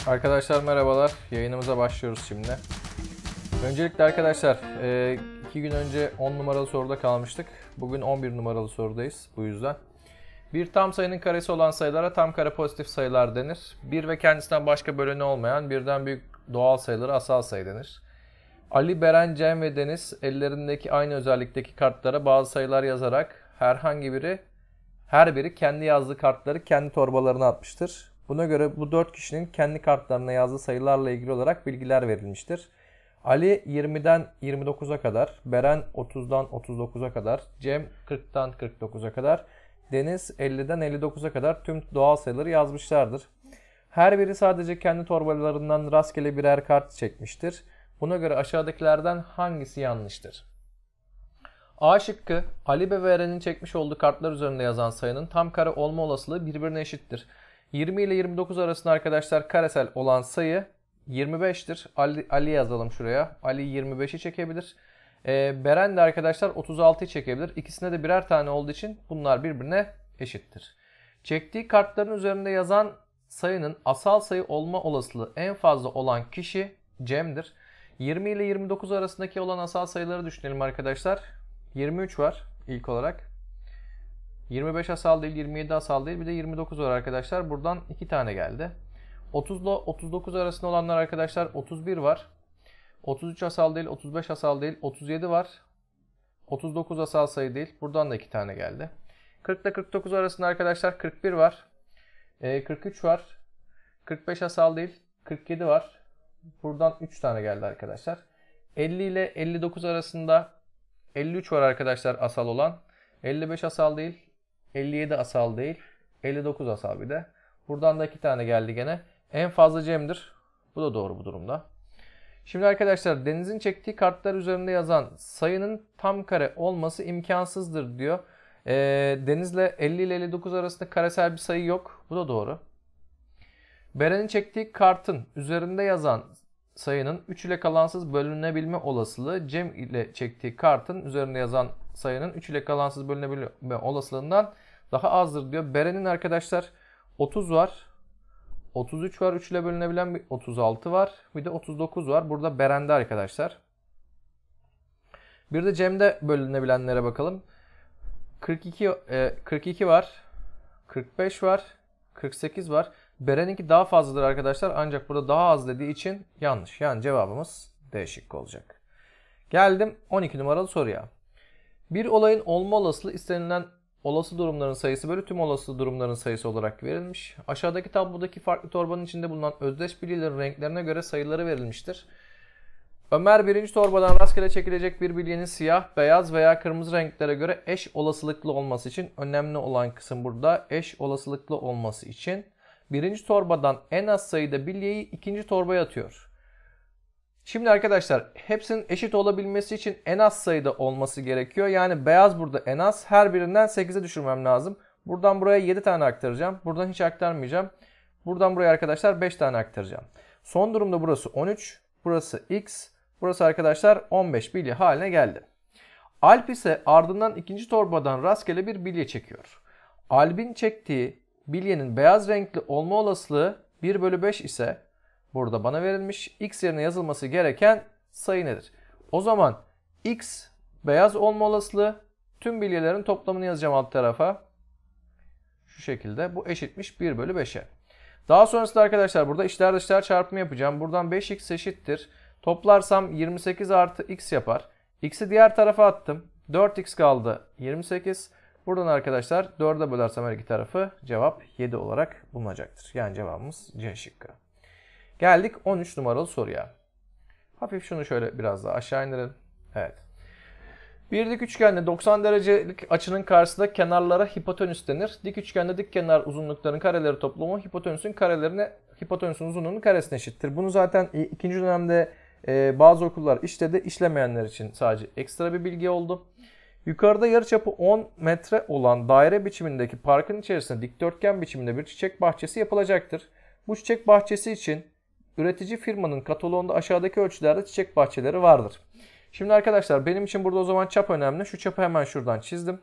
Arkadaşlar merhabalar. Yayınımıza başlıyoruz şimdi. Öncelikle arkadaşlar 2 gün önce 10 numaralı soruda kalmıştık. Bugün 11 numaralı sorudayız bu yüzden. Bir tam sayının karesi olan sayılara tam kare pozitif sayılar denir. Bir ve kendisinden başka böleni olmayan birden büyük doğal sayılara asal sayı denir. Ali, Beren, Cem ve Deniz ellerindeki aynı özellikteki kartlara bazı sayılar yazarak her biri kendi yazdığı kartları kendi torbalarına atmıştır. Buna göre bu 4 kişinin kendi kartlarına yazdığı sayılarla ilgili olarak bilgiler verilmiştir. Ali 20'den 29'a kadar, Beren 30'dan 39'a kadar, Cem 40'tan 49'a kadar, Deniz 50'den 59'a kadar tüm doğal sayıları yazmışlardır. Her biri sadece kendi torbalarından rastgele birer kart çekmiştir. Buna göre aşağıdakilerden hangisi yanlıştır? A şıkkı, Ali ve Beren'in çekmiş olduğu kartlar üzerinde yazan sayının tam kare olma olasılığı birbirine eşittir. 20 ile 29 arasında arkadaşlar karesel olan sayı 25'tir. Ali yazalım şuraya. Ali 25'i çekebilir. Beren de arkadaşlar 36'yı çekebilir. İkisine de birer tane olduğu için bunlar birbirine eşittir. Çektiği kartların üzerinde yazan sayının asal sayı olma olasılığı en fazla olan kişi Cem'dir. 20 ile 29 arasındaki olan asal sayıları düşünelim arkadaşlar. 23 var ilk olarak. 25 asal değil, 27 asal değil. Bir de 29 var arkadaşlar. Buradan 2 tane geldi. 30 ile 39 arasında olanlar arkadaşlar 31 var. 33 asal değil, 35 asal değil. 37 var. 39 asal sayı değil. Buradan da 2 tane geldi. 40 ile 49 arasında arkadaşlar 41 var. 43 var. 45 asal değil. 47 var. Buradan 3 tane geldi arkadaşlar. 50 ile 59 arasında 53 var arkadaşlar asal olan. 55 asal değil. 57 asal değil. 59 asal bir de. Buradan da 2 tane geldi gene. En fazla Cem'dir. Bu da doğru bu durumda. Şimdi arkadaşlar Deniz'in çektiği kartlar üzerinde yazan sayının tam kare olması imkansızdır diyor. Deniz'le 50 ile 59 arasında karesel bir sayı yok. Bu da doğru. Beren'in çektiği kartın üzerinde yazan sayının 3 ile kalansız bölünebilme olasılığı Cem ile çektiği kartın üzerinde yazan sayının 3 ile kalansız bölünebilme olasılığından daha azdır diyor. Beren'in arkadaşlar 30 var. 33 var. 3 ile bölünebilen bir 36 var. Bir de 39 var. Burada Beren'de arkadaşlar. Bir de Cem'de bölünebilenlere bakalım. 42 var. 45 var. 48 var. Beren'inki daha fazladır arkadaşlar. Ancak burada daha az dediği için yanlış. Yani cevabımız D şıkkı olacak. Geldim 12 numaralı soruya. Bir olayın olma olasılığı istenilen olası durumların sayısı bölü tüm olası durumların sayısı olarak verilmiş. Aşağıdaki tablodaki farklı torbanın içinde bulunan özdeş bilyelerin renklerine göre sayıları verilmiştir. Ömer birinci torbadan rastgele çekilecek bir bilyenin siyah, beyaz veya kırmızı renklere göre eş olasılıklı olması için önemli olan kısım burada eş olasılıklı olması için birinci torbadan en az sayıda bilyeyi ikinci torbaya atıyor. Şimdi arkadaşlar hepsinin eşit olabilmesi için en az sayıda olması gerekiyor. Yani beyaz burada en az. Her birinden 8'e düşürmem lazım. Buradan buraya 7 tane aktaracağım. Buradan hiç aktarmayacağım. Buradan buraya arkadaşlar 5 tane aktaracağım. Son durumda burası 13. Burası X. Burası arkadaşlar 15 bilye haline geldi. Alp ise ardından ikinci torbadan rastgele bir bilye çekiyor. Alp'in çektiği bilyenin beyaz renkli olma olasılığı 1 bölü 5 ise burada bana verilmiş. X yerine yazılması gereken sayı nedir? O zaman X beyaz olma olasılığı tüm bilyelerin toplamını yazacağım alt tarafa. Şu şekilde bu eşitmiş 1 bölü 5'e. Daha sonrasında arkadaşlar burada içler dışlar çarpımı yapacağım. Buradan 5x eşittir. Toplarsam 28 artı x yapar. X'i diğer tarafa attım. 4x kaldı 28. Buradan arkadaşlar 4'e bölersem her iki tarafı cevap 7 olarak bulunacaktır. Yani cevabımız C şıkkı. Geldik 13 numaralı soruya. Hafif şunu şöyle biraz daha aşağı indirelim. Evet. Bir dik üçgende 90 derecelik açının karşısında kenarlara hipotenüs denir. Dik üçgende dik kenar uzunluklarının kareleri toplamı hipotenüsün uzunluğunun karesine eşittir. Bunu zaten ikinci dönemde bazı okullar işledi. İşlemeyenler için sadece ekstra bir bilgi oldu. Yukarıda yarıçapı 10 metre olan daire biçimindeki parkın içerisinde dikdörtgen biçiminde bir çiçek bahçesi yapılacaktır. Bu çiçek bahçesi için üretici firmanın kataloğunda aşağıdaki ölçülerde çiçek bahçeleri vardır. Şimdi arkadaşlar benim için burada o zaman çap önemli. Şu çapı hemen şuradan çizdim.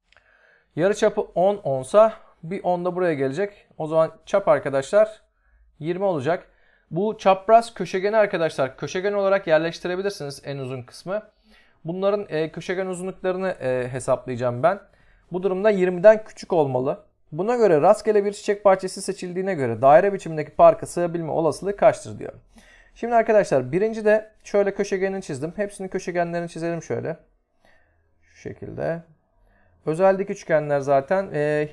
Yarıçapı 10 onsa bir 10 da buraya gelecek. O zaman çap arkadaşlar 20 olacak. Bu çapraz köşegeni arkadaşlar köşegen olarak yerleştirebilirsiniz en uzun kısmı. Bunların köşegen uzunluklarını hesaplayacağım ben. Bu durumda 20'den küçük olmalı. Buna göre rastgele bir çiçek bahçesi seçildiğine göre daire biçimindeki parka sığabilme olasılığı kaçtır diyor. Şimdi arkadaşlar birinci de şöyle köşegenini çizdim. Hepsinin köşegenlerini çizelim şöyle. Şu şekilde. Özel dik üçgenler zaten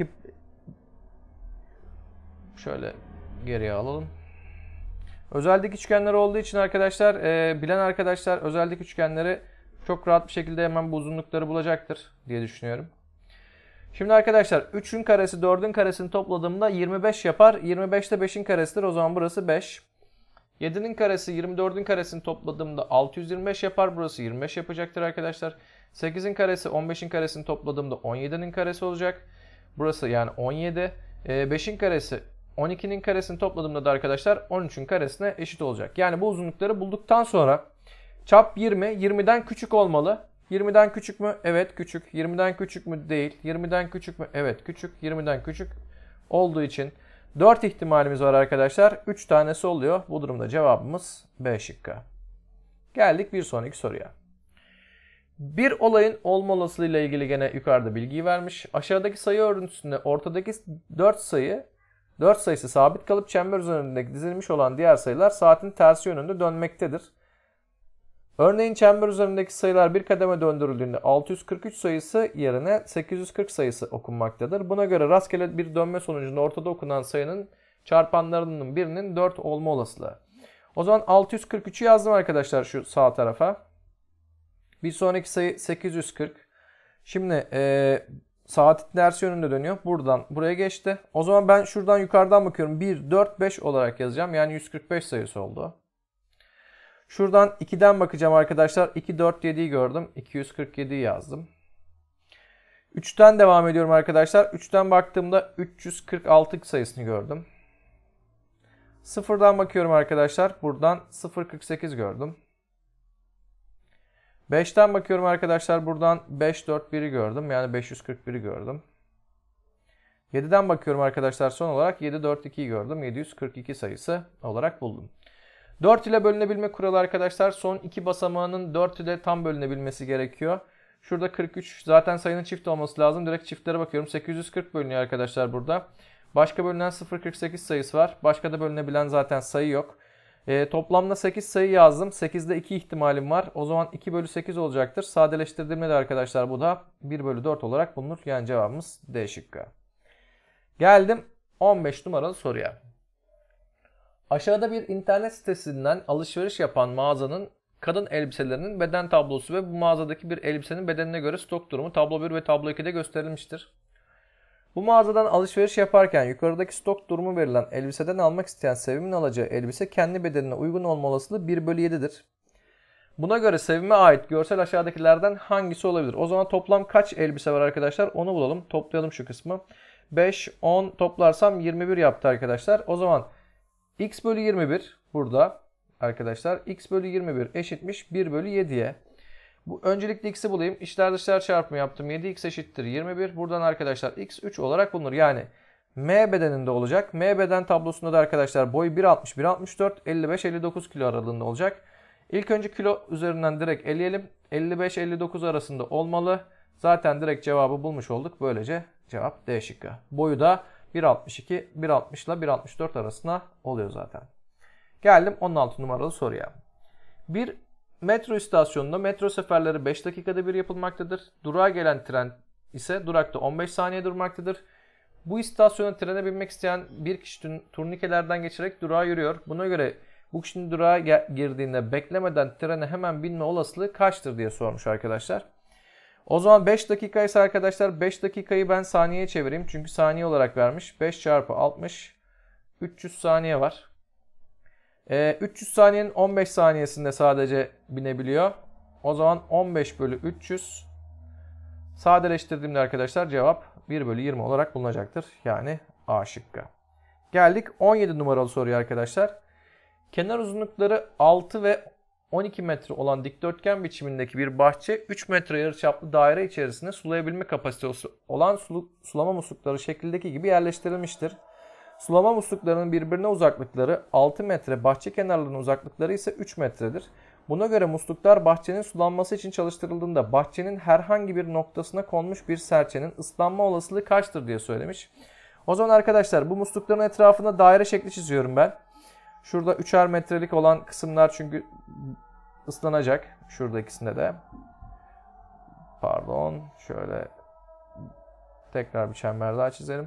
şöyle geriye alalım. Özel dik üçgenler olduğu için arkadaşlar bilen arkadaşlar özel dik üçgenleri çok rahat bir şekilde hemen bu uzunlukları bulacaktır diye düşünüyorum. Şimdi arkadaşlar 3'ün karesi 4'ün karesini topladığımda 25 yapar. 25 de 5'in karesidir. O zaman burası 5. 7'nin karesi 24'ün karesini topladığımda 625 yapar. Burası 25 yapacaktır arkadaşlar. 8'in karesi 15'in karesini topladığımda 17'nin karesi olacak. Burası yani 17. 5'in karesi 12'nin karesini topladığımda da arkadaşlar 13'ün karesine eşit olacak. Yani bu uzunlukları bulduktan sonra çap 20. 20'den küçük olmalı. 20'den küçük mü? Evet küçük. 20'den küçük mü? Değil. 20'den küçük mü? Evet küçük. 20'den küçük olduğu için 4 ihtimalimiz var arkadaşlar. 3 tanesi oluyor. Bu durumda cevabımız B şıkkı. Geldik bir sonraki soruya. Bir olayın olma olasılığı ile ilgili gene yukarıda bilgiyi vermiş. Aşağıdaki sayı örüntüsünde ortadaki 4 sayısı sabit kalıp çember üzerinde dizilmiş olan diğer sayılar saatin tersi yönünde dönmektedir. Örneğin çember üzerindeki sayılar bir kademe döndürüldüğünde 643 sayısı yerine 840 sayısı okunmaktadır. Buna göre rastgele bir dönme sonucunda ortada okunan sayının çarpanlarının birinin 4 olma olasılığı. O zaman 643'ü yazdım arkadaşlar şu sağ tarafa. Bir sonraki sayı 840. Şimdi saatin tersi yönünde dönüyor. Buradan buraya geçti. O zaman ben şuradan yukarıdan bakıyorum. 1, 4, 5 olarak yazacağım. Yani 145 sayısı oldu. Şuradan 2'den bakacağım arkadaşlar. 2, 4, 7'yi gördüm. 247'yi yazdım. 3'ten devam ediyorum arkadaşlar. 3'ten baktığımda 346 sayısını gördüm. 0'dan bakıyorum arkadaşlar. Buradan 0,48 gördüm. 5'ten bakıyorum arkadaşlar. Buradan 5, 4, 1'i gördüm. Yani 541'i gördüm. 7'den bakıyorum arkadaşlar. Son olarak 7, 4, 2'yi gördüm. 742 sayısı olarak buldum. 4 ile bölünebilme kuralı arkadaşlar son iki basamağının 4 ile tam bölünebilmesi gerekiyor. Şurada 43 zaten sayının çift olması lazım. Direkt çiftlere bakıyorum. 840 bölünüyor arkadaşlar burada. Başka bölünen 0,48 sayısı var. Başka da bölünebilen zaten sayı yok. Toplamda 8 sayı yazdım. 8'de 2 ihtimalim var. O zaman 2 bölü 8 olacaktır. Sadeleştirdiğimde de arkadaşlar bu da 1 bölü 4 olarak bulunur. Yani cevabımız D şıkkı. Geldim 15 numaralı soruya. Aşağıda bir internet sitesinden alışveriş yapan mağazanın kadın elbiselerinin beden tablosu ve bu mağazadaki bir elbisenin bedenine göre stok durumu tablo 1 ve tablo 2'de gösterilmiştir. Bu mağazadan alışveriş yaparken yukarıdaki stok durumu verilen elbiseden almak isteyen Sevim'in alacağı elbise kendi bedenine uygun olma olasılığı 1 bölü 7'dir. Buna göre Sevim'e ait görsel aşağıdakilerden hangisi olabilir? O zaman toplam kaç elbise var arkadaşlar? Onu bulalım. Toplayalım şu kısmı. 5, 10 toplarsam 21 yaptı arkadaşlar. O zaman x bölü 21 burada arkadaşlar. X bölü 21 eşitmiş 1 bölü 7'ye. Bu öncelikle x'i bulayım. İçler dışlar çarpımı yaptım. 7x eşittir 21. Buradan arkadaşlar x 3 olarak bulunur. Yani M bedeninde olacak. M beden tablosunda da arkadaşlar boyu 1.60, 1.64, 55, 59 kilo aralığında olacak. İlk önce kilo üzerinden direkt eleyelim. 55-59 arasında olmalı. Zaten direkt cevabı bulmuş olduk. Böylece cevap D şıkkı. Boyu da 1.62, 1.60 ile 1.64 arasında oluyor zaten. Geldim 16 numaralı soruya. Bir metro istasyonunda metro seferleri 5 dakikada bir yapılmaktadır. Durağa gelen tren ise durakta 15 saniye durmaktadır. Bu istasyona trene binmek isteyen bir kişi turnikelerden geçerek durağa yürüyor. Buna göre bu kişinin durağa girdiğinde beklemeden trene hemen binme olasılığı kaçtır diye sormuş arkadaşlar. O zaman 5 dakika ise arkadaşlar 5 dakikayı ben saniyeye çevireyim. Çünkü saniye olarak vermiş. 5 çarpı 60 300 saniye var. 300 saniyenin 15 saniyesinde sadece binebiliyor. O zaman 15 bölü 300 sadeleştirdiğimde arkadaşlar cevap 1 bölü 20 olarak bulunacaktır. Yani A şıkkı. Geldik 17 numaralı soruya arkadaşlar. Kenar uzunlukları 6 ve 12 metre olan dikdörtgen biçimindeki bir bahçe 3 metre yarıçaplı daire içerisinde sulayabilme kapasitesi olan sulama muslukları şekildeki gibi yerleştirilmiştir. Sulama musluklarının birbirine uzaklıkları 6 metre, bahçe kenarlarının uzaklıkları ise 3 metredir. Buna göre musluklar bahçenin sulanması için çalıştırıldığında bahçenin herhangi bir noktasına konmuş bir serçenin ıslanma olasılığı kaçtır diye söylemiş. O zaman arkadaşlar bu muslukların etrafında daire şekli çiziyorum ben. Şurada 3'er metrelik olan kısımlar çünkü ıslanacak. Şurada ikisinde de. Pardon. Şöyle tekrar bir çember daha çizelim.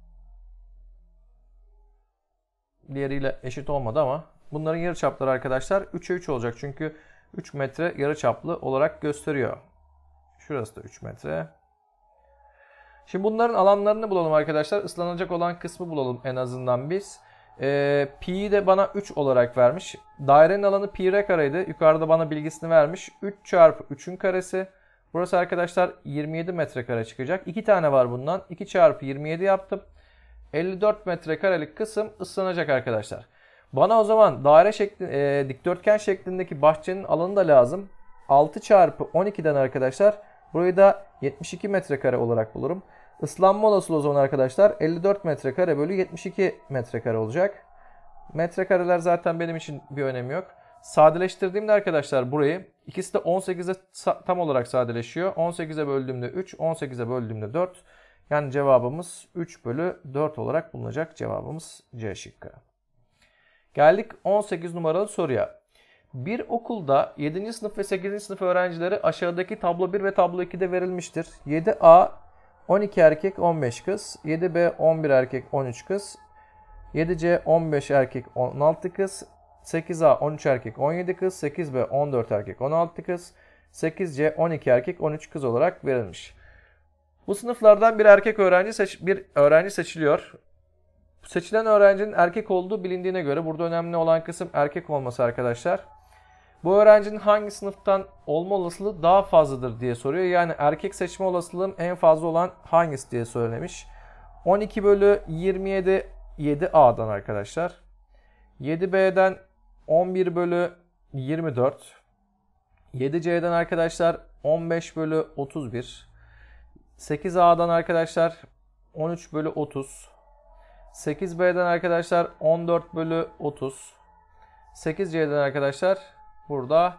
Diğeriyle eşit olmadı ama bunların yarıçapları arkadaşlar 3'e 3 olacak. Çünkü 3 metre yarıçaplı olarak gösteriyor. Şurası da 3 metre. Şimdi bunların alanlarını bulalım arkadaşlar. Islanacak olan kısmı bulalım en azından biz. Pi'yi de bana 3 olarak vermiş. Dairenin alanı pi r kareydi. Yukarıda bana bilgisini vermiş. 3 çarpı 3'ün karesi. Burası arkadaşlar 27 metrekare çıkacak. 2 tane var bundan. 2 çarpı 27 yaptım. 54 metrekarelik kısım ıslanacak arkadaşlar. Bana o zaman daire şekli, dikdörtgen şeklindeki bahçenin alanı da lazım. 6 çarpı 12'den arkadaşlar burayı da 72 metrekare olarak bulurum. Islanma olasılığı o zaman arkadaşlar 54 metrekare bölü 72 metrekare olacak. Metrekareler zaten benim için bir önemi yok. Sadeleştirdiğimde arkadaşlar burayı ikisi de 18'e tam olarak sadeleşiyor. 18'e böldüğümde 3, 18'e böldüğümde 4. Yani cevabımız 3 bölü 4 olarak bulunacak. Cevabımız C şıkkı. Geldik 18 numaralı soruya. Bir okulda 7. sınıf ve 8. sınıf öğrencileri aşağıdaki tablo 1 ve tablo 2'de verilmiştir. 7A 12 erkek 15 kız, 7B 11 erkek 13 kız, 7C 15 erkek 16 kız, 8A 13 erkek 17 kız, 8B 14 erkek 16 kız, 8C 12 erkek 13 kız olarak verilmiş. Bu sınıflardan bir öğrenci seçiliyor. Seçilen öğrencinin erkek olduğu bilindiğine göre burada önemli olan kısım erkek olması arkadaşlar. Bu öğrencinin hangi sınıftan olma olasılığı daha fazladır diye soruyor. Yani erkek seçme olasılığım en fazla olan hangisi diye söylemiş. 12 bölü 27 7A'dan arkadaşlar. 7B'den 11 bölü 24. 7C'den arkadaşlar 15 bölü 31. 8A'dan arkadaşlar 13 bölü 30. 8B'den arkadaşlar 14 bölü 30. 8C'den arkadaşlar burada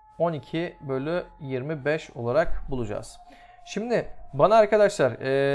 12 bölü 25 olarak bulacağız. Şimdi bana arkadaşlar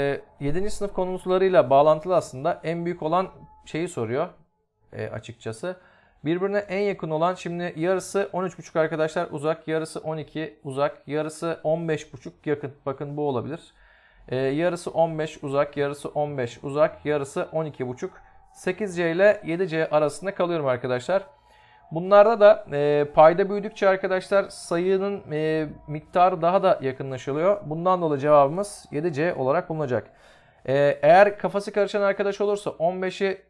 7. sınıf konularıyla bağlantılı aslında en büyük olan şeyi soruyor açıkçası. Birbirine en yakın olan şimdi yarısı 13,5 arkadaşlar uzak, yarısı 12 uzak, yarısı 15,5 yakın. Bakın bu olabilir. Yarısı 15 uzak, yarısı 15 uzak, yarısı 12,5. 8C ile 7C arasında kalıyorum arkadaşlar. Bunlarda da payda büyüdükçe arkadaşlar sayının miktarı daha da yakınlaşılıyor. Bundan dolayı cevabımız 7C olarak bulunacak. Eğer kafası karışan arkadaş olursa 15'i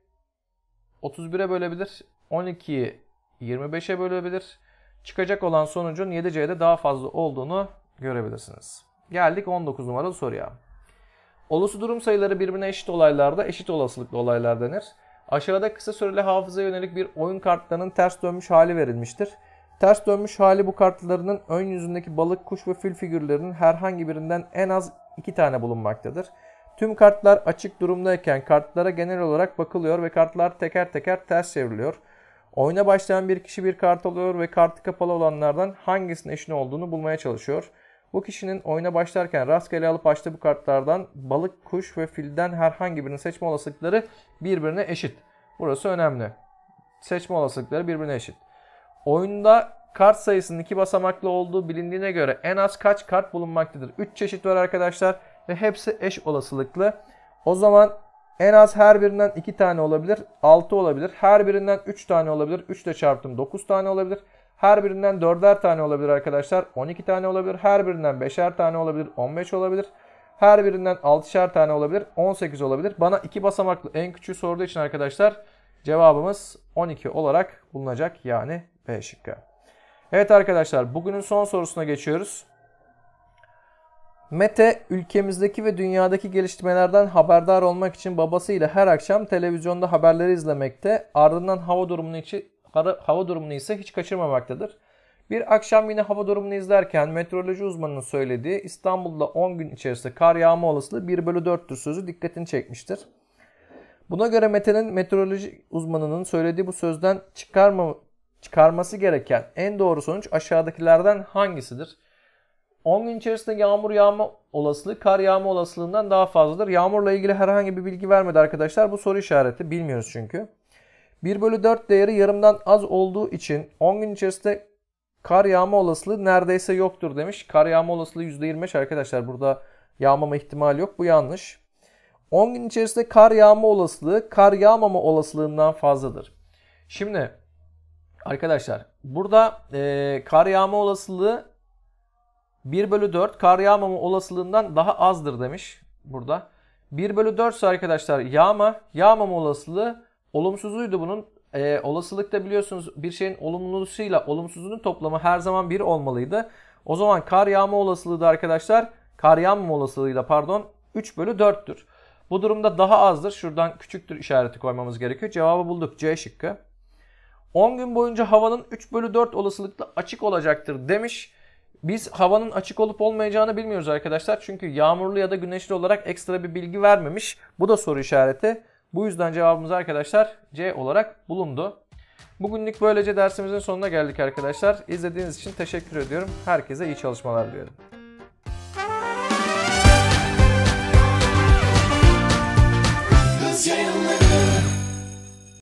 31'e bölebilir. 12'yi 25'e bölebilir. Çıkacak olan sonucun 7C'de daha fazla olduğunu görebilirsiniz. Geldik 19 numaralı soruya. Olası durum sayıları birbirine eşit olaylarda eşit olasılıklı olaylar denir. Aşağıda kısa süreli hafızaya yönelik bir oyun kartlarının ters dönmüş hali verilmiştir. Ters dönmüş hali bu kartlarının ön yüzündeki balık, kuş ve fil figürlerinin herhangi birinden en az 2 tane bulunmaktadır. Tüm kartlar açık durumdayken kartlara genel olarak bakılıyor ve kartlar teker teker ters çevriliyor. Oyuna başlayan bir kişi bir kart alıyor ve kartı kapalı olanlardan hangisinin eşini olduğunu bulmaya çalışıyor. Bu kişinin oyuna başlarken rastgele alıp açtığı bu kartlardan balık, kuş ve filden herhangi birini seçme olasılıkları birbirine eşit. Burası önemli. Seçme olasılıkları birbirine eşit. Oyunda kart sayısının 2 basamaklı olduğu bilindiğine göre en az kaç kart bulunmaktadır? 3 çeşit var arkadaşlar ve hepsi eş olasılıklı. O zaman en az her birinden 2 tane olabilir, 6 olabilir. Her birinden 3 tane olabilir. 3 ile çarptım 9 tane olabilir. Her birinden 4'er tane olabilir arkadaşlar. 12 tane olabilir. Her birinden 5'er tane olabilir. 15 olabilir. Her birinden 6'şer tane olabilir. 18 olabilir. Bana 2 basamaklı en küçüğü sorduğu için arkadaşlar cevabımız 12 olarak bulunacak. Yani B şıkkı. Evet arkadaşlar bugünün son sorusuna geçiyoruz. Mete ülkemizdeki ve dünyadaki gelişmelerden haberdar olmak için babasıyla her akşam televizyonda haberleri izlemekte. Ardından hava durumunu ise hiç kaçırmamaktadır. Bir akşam yine hava durumunu izlerken meteoroloji uzmanının söylediği İstanbul'da 10 gün içerisinde kar yağma olasılığı 1/4'tür sözü dikkatini çekmiştir. Buna göre Mete'nin meteoroloji uzmanının söylediği bu sözden çıkarması gereken en doğru sonuç aşağıdakilerden hangisidir? 10 gün içerisinde yağmur yağma olasılığı kar yağma olasılığından daha fazladır. Yağmurla ilgili herhangi bir bilgi vermedi arkadaşlar. Bu soru işareti. Bilmiyoruz çünkü. 1/4 değeri yarımdan az olduğu için 10 gün içerisinde kar yağma olasılığı neredeyse yoktur demiş. Kar yağma olasılığı %25 arkadaşlar. Burada yağmama ihtimali yok. Bu yanlış. 10 gün içerisinde kar yağma olasılığı kar yağmama olasılığından fazladır. Şimdi arkadaşlar burada kar yağma olasılığı 1/4 kar yağmama olasılığından daha azdır demiş burada. 1/4 ise arkadaşlar yağmama olasılığı olumsuzuydu bunun. Olasılıkta biliyorsunuz bir şeyin olumlusuyla olumsuzunun toplamı her zaman 1 olmalıydı. O zaman kar yağma olasılığı da arkadaşlar kar yağmama olasılığıyla 3/4'tür. Bu durumda daha azdır. Şuradan küçüktür işareti koymamız gerekiyor. Cevabı bulduk. C şıkkı. 10 gün boyunca havanın 3/4 olasılıkla açık olacaktır demiş. Biz havanın açık olup olmayacağını bilmiyoruz arkadaşlar. Çünkü yağmurlu ya da güneşli olarak ekstra bir bilgi vermemiş. Bu da soru işareti. Bu yüzden cevabımız arkadaşlar C olarak bulundu. Bugünlük böylece dersimizin sonuna geldik arkadaşlar. İzlediğiniz için teşekkür ediyorum. Herkese iyi çalışmalar diliyorum.